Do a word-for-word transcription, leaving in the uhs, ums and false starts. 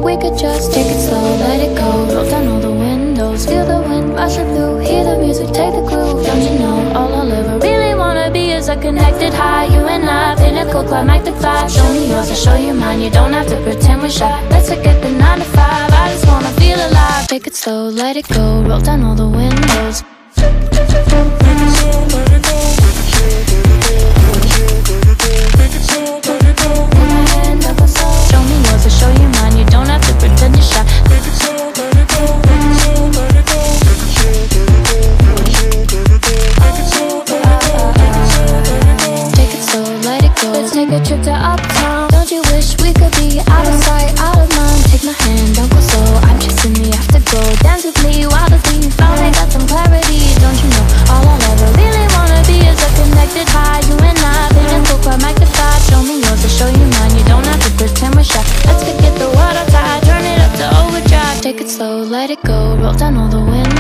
we could just take it slow, let it go. Roll down all the windows, feel the wind rushing through. Hear the music, take the groove. Don't you know, all I'll ever really wanna be is a connected high. You and I, pinnacle, climb like the five. Show me yours, I'll show you mine. You don't have to pretend we're shy. Let's forget the nine to five. I just wanna feel alive. Take it slow, let it go. Roll down all the windows. Show me yours, I'll show you mine. You don't have to pretend you're shy. Take it slow, let it go. Let's take a trip to uptown. Don't you wish we could be out of sight, out of mind? Take my hand, don't go slow. I'm chasing the afterglow. Dance with me while the beat finally got some clarity. Don't you know, all I'll ever really wanna be is a connected high. You and I, pinnacle, quite magnified. Show me yours, I'll show you mine. You don't have to pretend we're shy. Let's forget the world outside, turn it up to overdrive. Take it slow, let it go. Roll down all the windows.